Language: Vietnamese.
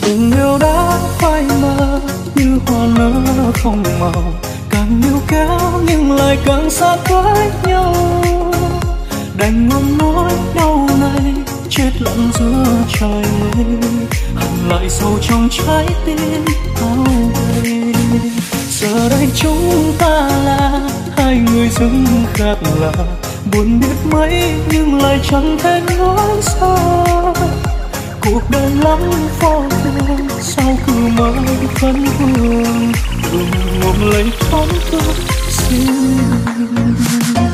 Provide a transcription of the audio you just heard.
tình yêu đã phai mờ như hoa nở không màu, càng níu kéo nhưng lại càng xa với nhau. Đành ngậm nỗi đau này chết lặng giữa trời mây, hằn lại sâu trong trái tim áo gầy. Giờ đây chúng ta là hai người dưng khác lạ, buồn biết mấy nhưng lại chẳng thể nói xa. Cuộc đời lắm vô thường, sao cứ mãi phấn vương, đừng ngộm lấy thoáng tôi xin.